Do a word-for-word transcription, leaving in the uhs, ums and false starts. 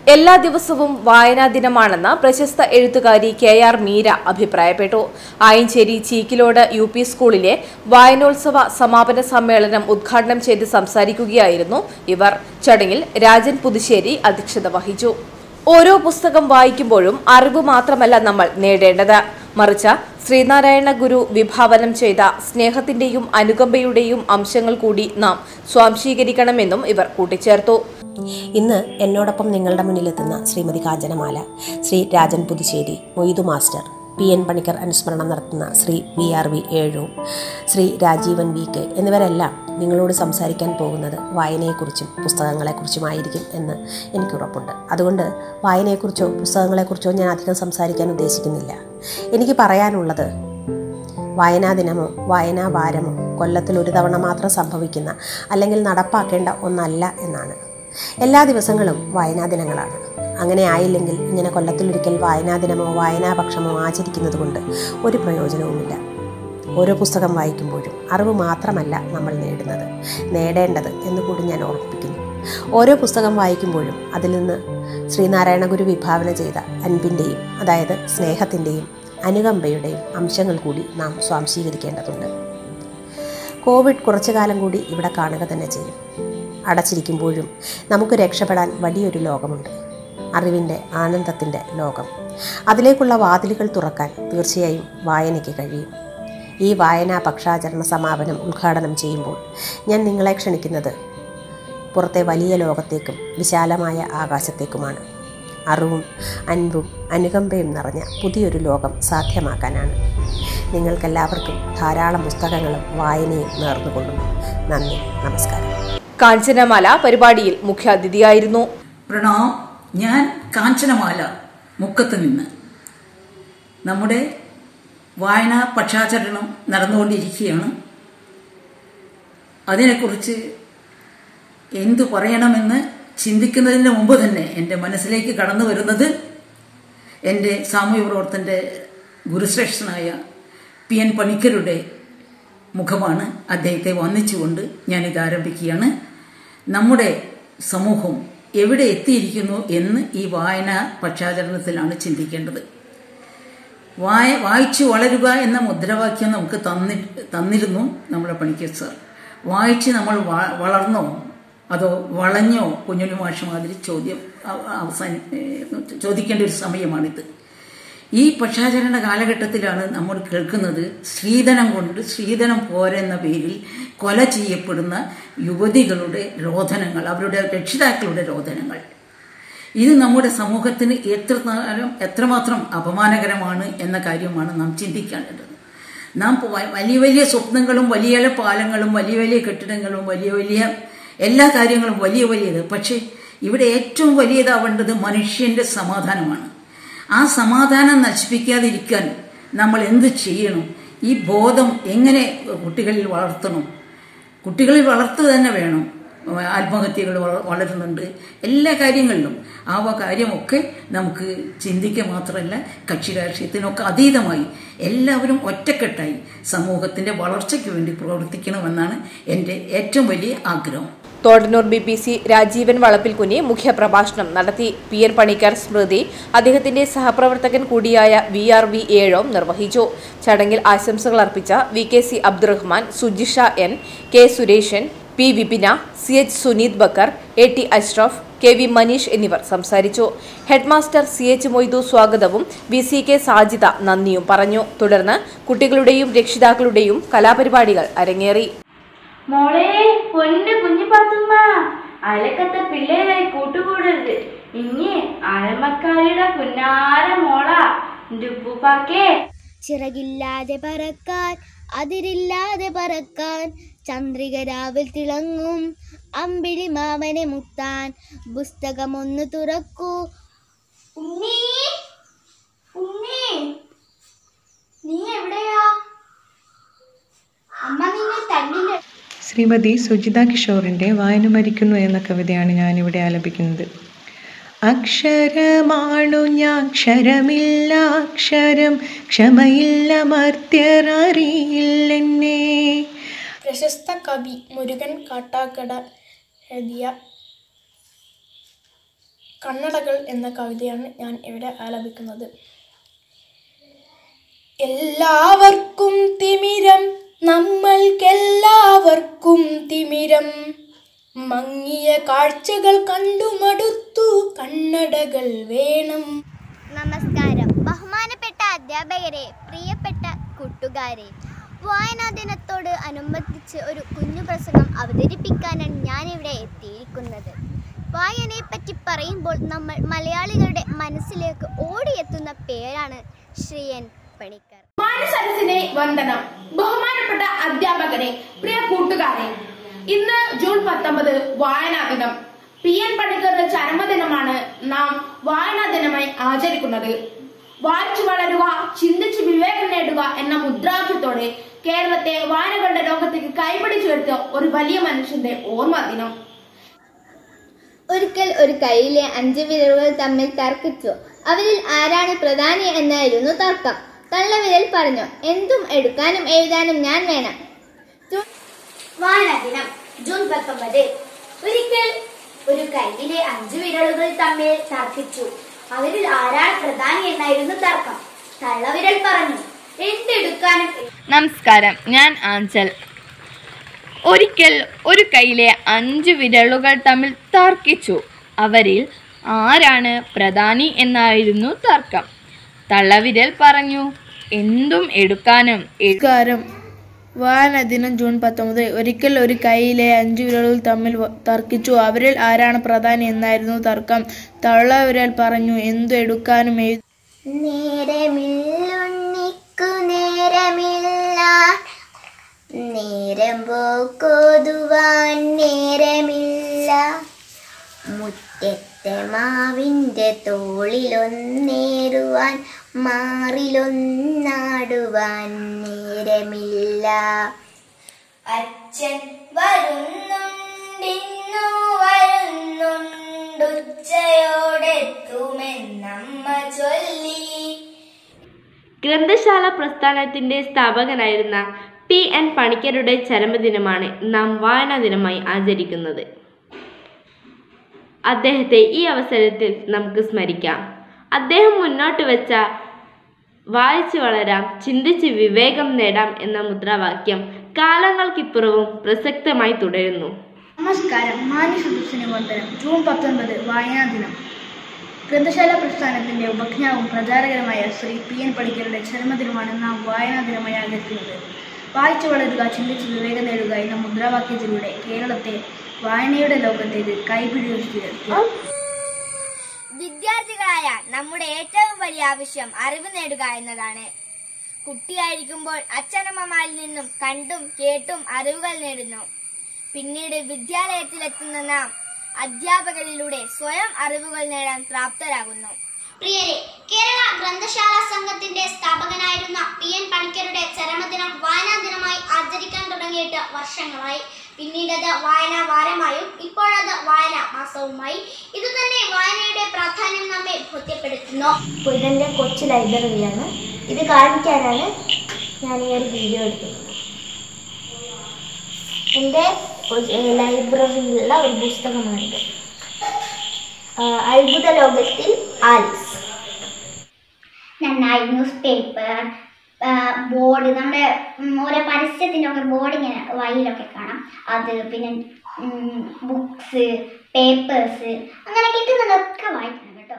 എല്ലാ ദിവസവും വായനാ ദിനമാണെന്ന് പ്രശസ്ത എഴുത്തുകാരി കെ ആർ മീര അഭിപ്രായപ്പെട്ടു. ആയഞ്ചേരി ചീക്കിലോട് യു പി സ്കൂളിലെ വായനോത്സവ സമാപന സമ്മേളനം ഉദ്ഘാടനം ചെയ്ത് സംസാരിക്കുകയായിരുന്നു ഇവർ. ചടങ്ങിൽ രാജൻ പുതുശ്ശേരി അധ്യക്ഷത വഹിച്ചു. ഓരോ പുസ്തകം വായിക്കുമ്പോഴും അറിവ് മാത്രമല്ല നമ്മൾ നേടേണ്ടത്, മറിച്ച് ശ്രീനാരായണ ഗുരു വിഭാവനം ചെയ്ത സ്നേഹത്തിന്റെയും അനുകമ്പയുടെയും അംശങ്ങൾ കൂടി നാം സ്വാംശീകരിക്കണമെന്നും ഇവർ കൂട്ടിച്ചേർത്തു. ഇന്ന് എന്നോടൊപ്പം നിങ്ങളുടെ മുന്നിലെത്തുന്ന Shrimati Kanchanamala, Shri Rajan Puthussery, Moidu master, P N Panicker അനുസ്മരണം നടത്തുന്ന ശ്രീ വി ആർ വി ഏഴു, ശ്രീ രാജീവൻ വി കെ എന്നിവരെല്ലാം നിങ്ങളോട് സംസാരിക്കാൻ പോകുന്നത് വായനയെക്കുറിച്ചും പുസ്തകങ്ങളെക്കുറിച്ചുമായിരിക്കും എന്ന് എനിക്കുറപ്പുണ്ട്. അതുകൊണ്ട് വായനയെക്കുറിച്ചോ പുസ്തകങ്ങളെക്കുറിച്ചോ ഞാൻ അധികം സംസാരിക്കാൻ ഉദ്ദേശിക്കുന്നില്ല. എനിക്ക് പറയാനുള്ളത് വായനാ ദിനമോ വായനാ വാരമോ കൊല്ലത്തിൽ ഒരു തവണ മാത്രം സംഭവിക്കുന്ന അല്ലെങ്കിൽ നടപ്പാക്കേണ്ട ഒന്നല്ല എന്നാണ്. എല്ലാ ദിവസങ്ങളും വായനാ ദിനങ്ങളാണ്. അങ്ങനെ ആയില്ലെങ്കിൽ ഇങ്ങനെ കൊല്ലത്തിലൊരിക്കൽ വായനാ ദിനമോ വായനാപക്ഷമോ ആചരിക്കുന്നത് കൊണ്ട് ഒരു പ്രയോജനവുമില്ല. ഓരോ പുസ്തകം വായിക്കുമ്പോഴും അറിവ് മാത്രമല്ല നമ്മൾ നേടുന്നത്, നേടേണ്ടത് എന്നുകൂടി ഞാൻ ഓർമ്മിപ്പിക്കുന്നു. ഓരോ പുസ്തകം വായിക്കുമ്പോഴും അതിൽ നിന്ന് ശ്രീനാരായണ ഗുരു വിഭാവന ചെയ്ത അൻപിൻ്റെയും അതായത് സ്നേഹത്തിൻ്റെയും അനുകമ്പയുടെയും അംശങ്ങൾ കൂടി നാം സ്വാംശീകരിക്കേണ്ടതുണ്ട്. കോവിഡ് കുറച്ചു കാലം കൂടി ഇവിടെ കാണുക തന്നെ ചെയ്യും. അടച്ചിരിക്കുമ്പോഴും നമുക്ക് രക്ഷപ്പെടാൻ വലിയൊരു ലോകമുണ്ട്, അറിവിൻ്റെ ആനന്ദത്തിൻ്റെ ലോകം. അതിലേക്കുള്ള വാതിലുകൾ തുറക്കാൻ തീർച്ചയായും വായനയ്ക്ക് കഴിയും. ഈ വായനാ പക്ഷാചരണ സമാപനം ഉദ്ഘാടനം ചെയ്യുമ്പോൾ ഞാൻ നിങ്ങളെ ക്ഷണിക്കുന്നത് പുറത്തെ വലിയ ലോകത്തേക്കും വിശാലമായ ആകാശത്തേക്കുമാണ്. അറിവും അൻപും അനുകമ്പയും നിറഞ്ഞ പുതിയൊരു ലോകം സാധ്യമാക്കാനാണ്. നിങ്ങൾക്കെല്ലാവർക്കും ധാരാളം പുസ്തകങ്ങളും വായനയും നേർന്നുകൊള്ളുന്നു. നന്ദി, നമസ്കാരം. കാഞ്ചനമാല പരിപാടിയിൽ മുഖ്യാതിഥിയായിരുന്നു. പ്രണാം. ഞാൻ കാഞ്ചനമാല മുക്കത്ത് നിന്ന്. നമ്മുടെ വായനാ പക്ഷാചരണം നടന്നുകൊണ്ടിരിക്കുകയാണ്. അതിനെക്കുറിച്ച് എന്തു പറയണമെന്ന് ചിന്തിക്കുന്നതിന് മുമ്പ് തന്നെ എൻ്റെ മനസ്സിലേക്ക് കടന്നു വരുന്നത് എൻ്റെ സാമൂഹ്യ പ്രവർത്തൻ്റെ ഗുരുശ്രേഷ്ഠനായ പി എൻ പണിക്കരുടെ മുഖമാണ്. അദ്ദേഹത്തെ വന്ദിച്ചുകൊണ്ട് ഞാനിത് ആരംഭിക്കുകയാണ്. നമ്മുടെ സമൂഹം എവിടെ എത്തിയിരിക്കുന്നു എന്ന് ഈ വായനാ പക്ഷാചരണത്തിലാണ് ചിന്തിക്കേണ്ടത്. വായ വായിച്ചു വളരുക എന്ന മുദ്രാവാക്യം നമുക്ക് തന്നി തന്നിരുന്നു നമ്മുടെ പണിക്കർ സാർ. വായിച്ച് നമ്മൾ വളർന്നോ അതോ വളഞ്ഞോ കുഞ്ഞുണ്ണി മാഷ് മാതിരി ചോദ്യം അവസാന ചോദിക്കേണ്ട ഒരു സമയമാണിത്. ഈ പക്ഷാചരണ കാലഘട്ടത്തിലാണ് നമ്മൾ കേൾക്കുന്നത് സ്ത്രീധനം കൊണ്ട് സ്ത്രീധനം പോരെന്ന പേരിൽ കൊല ചെയ്യപ്പെടുന്ന യുവതികളുടെ രോദനങ്ങൾ, അവരുടെ രക്ഷിതാക്കളുടെ രോദനങ്ങൾ. ഇത് നമ്മുടെ സമൂഹത്തിന് എത്ര എത്രമാത്രം അപമാനകരമാണ് എന്ന കാര്യമാണ് നാം ചിന്തിക്കേണ്ടത്. നാം വലിയ വലിയ സ്വപ്നങ്ങളും വലിയ വലിയ പാലങ്ങളും വലിയ വലിയ കെട്ടിടങ്ങളും വലിയ വലിയ എല്ലാ കാര്യങ്ങളും വലിയ വലിയത്, പക്ഷേ ഇവിടെ ഏറ്റവും വലിയതാവേണ്ടത് മനുഷ്യന്റെ സമാധാനമാണ്. ആ സമാധാനം നശിപ്പിക്കാതിരിക്കാൻ നമ്മൾ എന്ത് ചെയ്യണം? ഈ ബോധം എങ്ങനെ കുട്ടികളിൽ വളർത്തണം? കുട്ടികളിൽ വളർത്തുക തന്നെ വേണം. ആത്മഹത്യകൾ വളരുന്നുണ്ട് എല്ലാ കാര്യങ്ങളിലും. ആ കാര്യമൊക്കെ നമുക്ക് ചിന്തിക്കുക മാത്രമല്ല, കക്ഷി രാഷ്ട്രീയത്തിനൊക്കെ അതീതമായി എല്ലാവരും ഒറ്റക്കെട്ടായി സമൂഹത്തിന്റെ വളർച്ചയ്ക്ക് വേണ്ടി പ്രവർത്തിക്കണമെന്നാണ് എൻ്റെ ഏറ്റവും വലിയ ആഗ്രഹം. Thodannur B P C Rajeevan Valappilkuni മുഖ്യപ്രഭാഷണം നടത്തി. പി എൻ പണിക്കർ സ്മൃതി അദ്ദേഹത്തിന്റെ സഹപ്രവർത്തകൻ കൂടിയായ വി ആർ വി ഏഴോം നിർവഹിച്ചു. ചടങ്ങിൽ ആശംസകൾ അർപ്പിച്ച V K C Abdurahman, Sujisha N, K Sureshan, P Vipina, C H Suneeth Bakkar, A T Ashraf, K V Maneesh എന്നിവർ സംസാരിച്ചു. ഹെഡ്മാസ്റ്റർ സി എച്ച് മൊയ്തു സ്വാഗതവും വി സി കെ സാജിദ നന്ദിയും പറഞ്ഞു. തുടർന്ന് കുട്ടികളുടെയും രക്ഷിതാക്കളുടെയും കലാപരിപാടികൾ അരങ്ങേറി. മോളെ പൊന്നു കുഞ്ഞു പാത്തുമ്മ, അലക്കത്തെ പിള്ളേരായി കൂട്ടുകൂടരുത്. ഇനി അഴമക്കാരിയുടെ പുന്നാര മോളാ ഉപ്പൂപ്പാക്കേ. ചിറകില്ലാതെ പറക്കാൻ അതിരില്ലാതെ പറക്കാൻ ചന്ദ്രിക രാവിൽ തിളങ്ങും അമ്പിളി മാമനെ മുത്താൻ പുസ്തകമൊന്നു തുറക്കൂ. ഉണ്ണി ഉണ്ണി നീ എവിടെയാ? അമ്മ നിന്നെ തല്ലില്ല. ശ്രീമതി സുജിത കിഷോറിൻ്റെ വായന മരിക്കുന്നു എന്ന കവിതയാണ് ഞാനിവിടെ ആലപിക്കുന്നത്. അക്ഷരമാണു ഞാൻ, ക്ഷരമില്ല അക്ഷരം, ക്ഷമയില്ല മർത്യരറിയില്ലെന്നെ. പ്രശസ്ത കവി മുരുകൻ കാട്ടാക്കട എഴുതിയ കണ്ണടകൾ എന്ന കവിതയാണ് ഞാൻ ഇവിടെ ആലപിക്കുന്നത്. എല്ലാവർക്കും തിമിരം, നമ്മൾക്കെല്ലാവർക്കും തിമിരം, മങ്ങിയ കാഴ്ചകൾ കണ്ടുമടുത്തു, കണ്ണടകൾ വേണം. നമസ്കാരം. ബഹുമാനപ്പെട്ട അധ്യാപകരെ, പ്രിയപ്പെട്ട കൂട്ടുകാരെ, വായനാ ദിനത്തോട് അനുബന്ധിച്ച് ഒരു കുഞ്ഞു പ്രസംഗം അവതരിപ്പിക്കാനാണ് ഞാനിവിടെ എത്തിയിരിക്കുന്നത്. വായനയെപ്പറ്റി പറയുമ്പോൾ നമ്മൾ മലയാളികളുടെ മനസ്സിലേക്ക് ഓടിയെത്തുന്ന പേരാണ് ശ്രീ എൻ പണിക്കർ. മാനസരസിനെ വന്ദനം. ബഹുമാനപ്പെട്ട അധ്യാപകരെ, പ്രിയ കൂട്ടുകാരെ, ഇന്ന് ജൂൺ പത്തൊമ്പത് വായനാ ദിനം. പി എൻ പണിക്കറുടെ ചരമദിനമാണ് നാം വായനാ ദിനമായി ആചരിക്കുന്നത്. വായിച്ചു വളരുക, ചിന്തിച്ച് വിവേകം നേടുക എന്ന മുദ്രാവാക്യത്തോടെ കേരളത്തെ വായനകളുടെ ലോകത്തേക്ക് കൈപിടിച്ചുയർത്തിയ ഒരു വലിയ മനുഷ്യന്റെ ഓർമ്മ ദിനം. ഒരിക്കൽ ഒരു കൈയിലെ അഞ്ച് വിരലുകൾ തമ്മിൽ തർക്കിച്ചു. അവരിൽ ആരാണ് പ്രധാനി എന്നായിരുന്നു തർക്കം. തള്ളവിരൽ പറഞ്ഞു, എന്തും എടുക്കാനും എഴുതാനും ഞാൻ വേണം. വായനാ ദിനം ജൂൺ പത്തൊമ്പത്. ഒരിക്കൽ ഒരു കൈയിലെ അഞ്ചു വിരലുകൾ തമ്മിൽ തർക്കിച്ചു. അവരിൽ ആരാണ് പ്രധാനി എന്നായിരുന്നു തർക്കം. തള്ളവിരൽ പറഞ്ഞു, എന്തെടുക്കാനും. നമസ്കാരം, ഞാൻ ആഞ്ചൽ. ഒരിക്കൽ ഒരു കൈയിലെ അഞ്ച് വിരലുകൾ തമ്മിൽ തർക്കിച്ചു. അവരിൽ ആരാണ് പ്രധാനി എന്നായിരുന്നു തർക്കം. തള്ളവിരൽ പറഞ്ഞു, എന്തും എടുക്കാനും. നമസ്കാരം. വായനാ ദിനം ജൂൺ പത്തൊമ്പത്. ഒരിക്കൽ ഒരു കൈയിലെ അഞ്ചു വിരലുകൾ തമ്മിൽ തർക്കിച്ചു. അവരിൽ ആരാണ് പ്രധാനി എന്നായിരുന്നു തർക്കം. തള്ളവിരൽ പറഞ്ഞു, എന്തു എടുക്കാനും. നേരമില്ലുണ്ണിക്കു നേരമില്ല, നേരം പോക്കൊതുവാൻ നേരമില്ല, മുറ്റത്തെ മാവിൻ്റെ തോളിലൊന്നേറുവാൻ മാറിലൊന്നാടുവാൻ നേരമില്ല. അച്ഛൻ വരുന്നുണ്ടിന്നു വരുന്നുണ്ടുച്ചയോടെത്തുമെന്നമ്മ ചൊല്ലി. ഗ്രന്ഥശാല പ്രസ്ഥാനത്തിന്റെ സ്ഥാപകനായിരുന്ന പി എൻ പണിക്കരുടെ ചരമദിനമാണ് നാം വായനാ ദിനമായി ആചരിക്കുന്നത്. അദ്ദേഹത്തെ ഈ അവസരത്തിൽ നമുക്ക് സ്മരിക്കാം. അദ്ദേഹം മുന്നോട്ട് വെച്ച വായിച്ചു വളരാം, ചിന്തിച്ച് വിവേകം നേടാം എന്ന മുദ്രാവാക്യം കാലങ്ങൾക്കിപ്പുറവും പ്രസക്തമായി തുടരുന്നു. നമസ്കാരം. മാന്യ സദസ്സിന് വന്ദനം. ജൂൺ പത്തൊൻപത് വായനാ ദിനം. ഗ്രന്ഥശാല പ്രസ്ഥാനത്തിന്റെ ഉപജ്ഞാവും പ്രചാരകരമായ ശ്രീ പി എൻ പണിക്കരുടെ ചരമദിനമാണ് നാം വായനാ ദിനമായി ആചരിക്കുന്നത്. വായിച്ചു വളരുക, ചിന്തിച്ച് വിവേകം നേടുക എന്ന മുദ്രാവാക്യത്തിലൂടെ കേരളത്തെ വായനയുടെ ലോകത്തേക്ക് കൈപിടിച്ചുയർത്തി. വിദ്യാർത്ഥികളായ നമ്മുടെ ഏറ്റവും വലിയ ആവശ്യം അറിവ് നേടുക എന്നതാണ്. കുട്ടിയായിരിക്കുമ്പോൾ അച്ഛനമ്മമാരിൽ നിന്നും കണ്ടും കേട്ടും അറിവുകൾ നേടുന്നു. പിന്നീട് വിദ്യാലയത്തിലെത്തുന്ന നാം അധ്യാപകരിലൂടെ സ്വയം അറിവുകൾ നേടാൻ പ്രാപ്തരാകുന്നു. പ്രിയരെ, കേരള ഗ്രന്ഥശാല സംഘത്തിന്റെ സ്ഥാപകനായിരുന്ന പി എൻ പണിക്കരുടെ ചരമദിനം വായനാ ദിനമായി ആചരിക്കാൻ തുടങ്ങിയിട്ട് വർഷങ്ങളായി. പിന്നീട് അത് വായനാ വാരമായും ഇപ്പോഴത് വായനാ മാസവുമായി. ഇതുതന്നെ വായനയുടെ പ്രാധാന്യം നമ്മെ ബോധ്യപ്പെടുത്തുന്നു. ഇതെന്റെ കൊച്ചു ലൈബ്രറിയാണ്. ഇത് കാണിക്കാനാണ് ഞാൻ ഈ ഒരു വീഡിയോ എടുക്കുന്നത്. എൻ്റെ ലൈബ്രറിയിലുള്ള ഒരു പുസ്തകമാണിത്. അത്ഭുത ലോകത്തിൽ ആലിസ്. നന്നായി ന്യൂസ് പേപ്പർ, ബോർഡ്, നമ്മുടെ ഓരോ പരസ്യത്തിൻ്റെ ഒക്കെ ബോർഡ് ഇങ്ങനെ വഴിയിലൊക്കെ കാണാം. അത് പിന്നെ ബുക്സ്, പേപ്പേഴ്സ്, അങ്ങനെ കിട്ടുന്നതൊക്കെ വായിക്കണം.